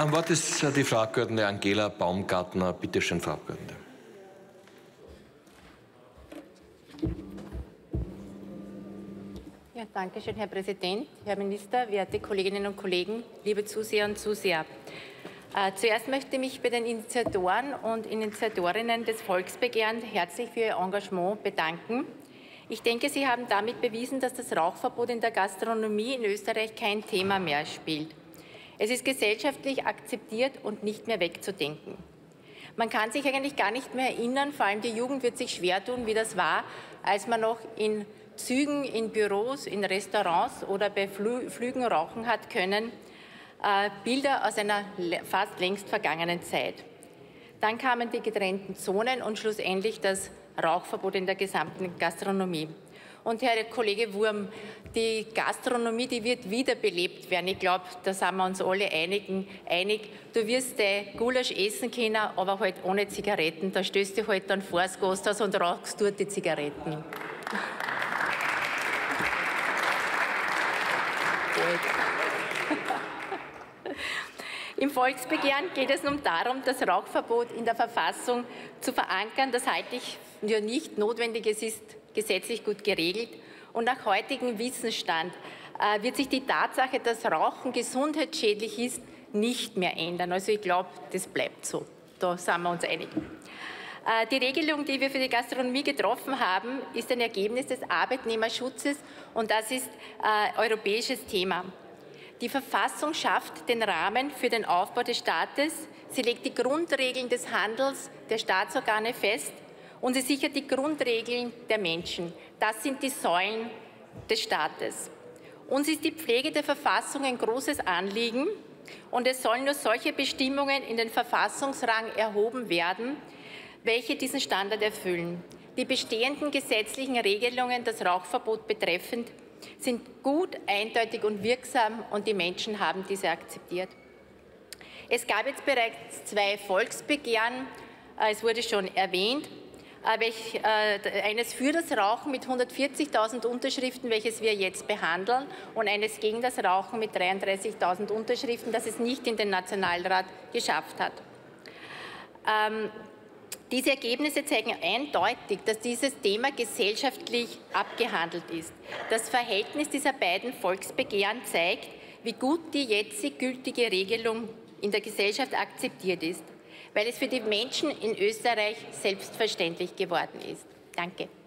Am Wort ist die Frau Abgeordnete Angela Baumgartner. Bitte schön, Frau Abgeordnete. Ja, danke schön, Herr Präsident, Herr Minister, werte Kolleginnen und Kollegen, liebe Zuseher und Zuseher. Zuerst möchte ich mich bei den Initiatoren und Initiatorinnen des Volksbegehrens herzlich für Ihr Engagement bedanken. Ich denke, Sie haben damit bewiesen, dass das Rauchverbot in der Gastronomie in Österreich kein Thema mehr spielt. Es ist gesellschaftlich akzeptiert und nicht mehr wegzudenken. Man kann sich eigentlich gar nicht mehr erinnern, vor allem die Jugend wird sich schwer tun, wie das war, als man noch in Zügen, in Büros, in Restaurants oder bei Flügen rauchen hat können. Bilder aus einer fast längst vergangenen Zeit. Dann kamen die getrennten Zonen und schlussendlich das Rauchverbot in der gesamten Gastronomie. Und Herr Kollege Wurm, die Gastronomie, die wird wiederbelebt werden. Ich glaube, da sind wir uns alle einig. Du wirst Gulasch essen können, aber halt ohne Zigaretten. Da stößt du halt dann vor das Gasthaus und rauchst dort die Zigaretten. Im Volksbegehren geht es nun darum, das Rauchverbot in der Verfassung zu verankern. Das halte ich für nicht notwendig. Es ist gesetzlich gut geregelt. Und nach heutigem Wissensstand wird sich die Tatsache, dass Rauchen gesundheitsschädlich ist, nicht mehr ändern. Also ich glaube, das bleibt so. Da sind wir uns einig. Die Regelung, die wir für die Gastronomie getroffen haben, ist ein Ergebnis des Arbeitnehmerschutzes und das ist europäisches Thema. Die Verfassung schafft den Rahmen für den Aufbau des Staates. Sie legt die Grundregeln des Handels der Staatsorgane fest und sie sichert die Grundregeln der Menschen. Das sind die Säulen des Staates. Uns ist die Pflege der Verfassung ein großes Anliegen und es sollen nur solche Bestimmungen in den Verfassungsrang erhoben werden, welche diesen Standard erfüllen. Die bestehenden gesetzlichen Regelungen, das Rauchverbot betreffend, sind gut, eindeutig und wirksam und die Menschen haben diese akzeptiert. Es gab jetzt bereits 2 Volksbegehren, es wurde schon erwähnt, eines für das Rauchen mit 140.000 Unterschriften, welches wir jetzt behandeln, und eines gegen das Rauchen mit 33.000 Unterschriften, das es nicht in den Nationalrat geschafft hat. Diese Ergebnisse zeigen eindeutig, dass dieses Thema gesellschaftlich abgehandelt ist. Das Verhältnis dieser beiden Volksbegehren zeigt, wie gut die jetzt gültige Regelung in der Gesellschaft akzeptiert ist, weil es für die Menschen in Österreich selbstverständlich geworden ist. Danke.